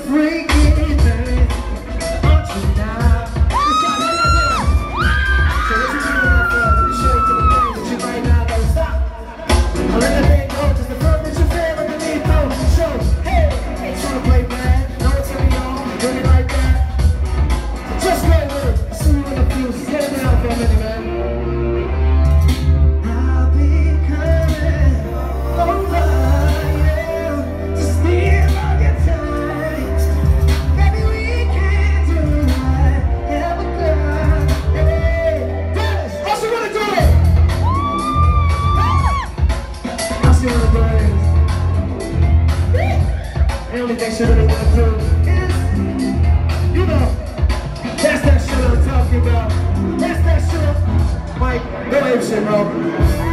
freaky thing, aren't you now? So what you doing out there? Let me show you the things that you might not know. Stop. I'll let the thing go, just the first that you feel underneath those. So, hey, ain't trying to play bad. Know it's gonna be on, doing it like that. So just go with it. See you in the fuse. Get it down for a minute, man. I'll be coming over you to steal all your time. Baby, we can do whatever, girl. Hey, Dennis, I still wanna do it. I still wanna do it. The only thing she really wanna do is, you know, that's that shit I'm talking about. That's that shit. Mike, go ahead, shit, bro.